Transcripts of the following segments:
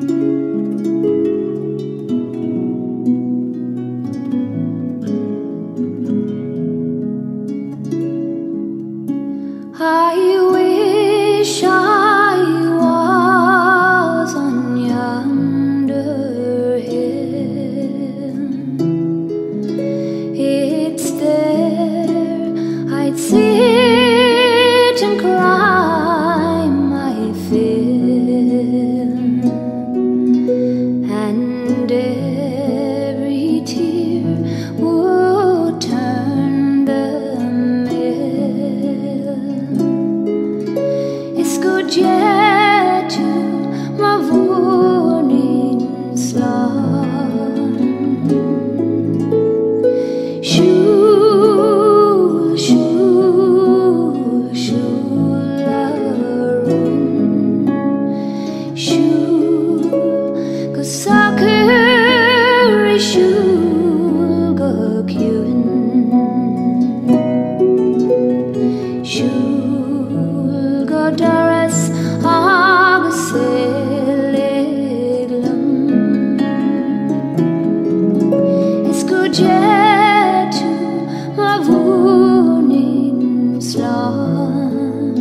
I wish I was on yonder hill. It's there I'd sit and cry my fill, and every tear would turn the yeah, to Mulrooney slum. Shul, shul, shularun. Shul, kasakuri shul gakyun. Shul godaras yeah, to Mulrooney slum.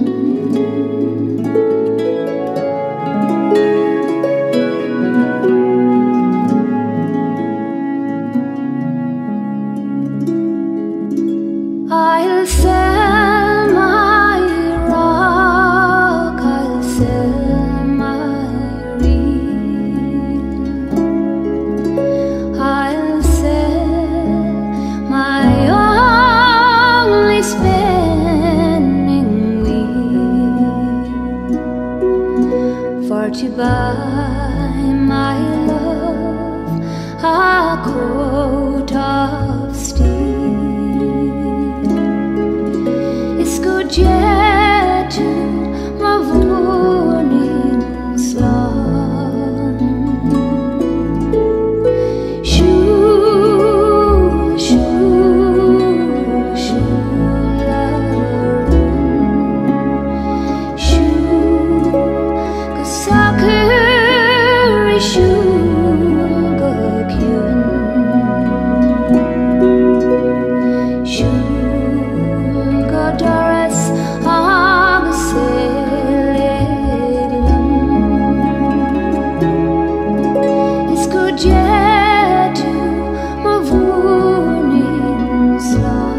I'll sell my rock, I'll sell my reel, I'll sell my only spinning wheel, for to buy my love a coat of steel. It's good yet to Mulrooney slum. Shul, shul, shularun. Shul, kasakuri shul gakyun. Shul godaras agaseleglam. It's good yet to Mulrooney slum.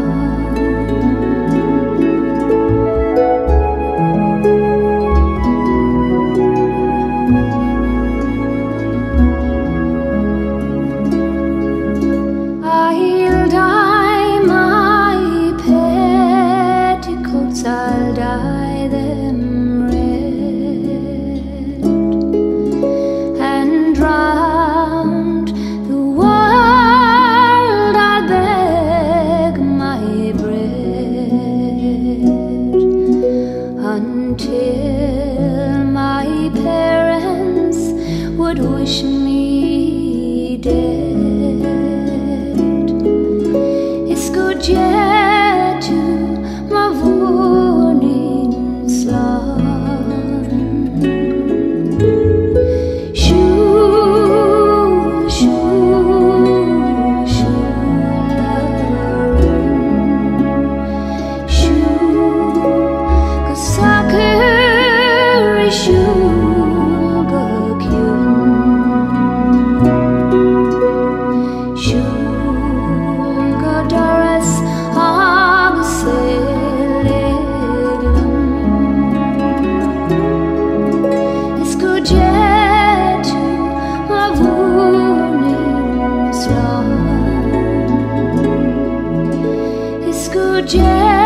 I'll dye my petticoats, I'll dye them red, and round the world I'll beg my bread, until my parents would wish me dead. It's good yet to Mulrooney slum. Shul, shul, shularun. Shul, kasakuri shul gakyun. Shul godaras agaseleglam. It's good yet to Mulrooney slum. It's good yet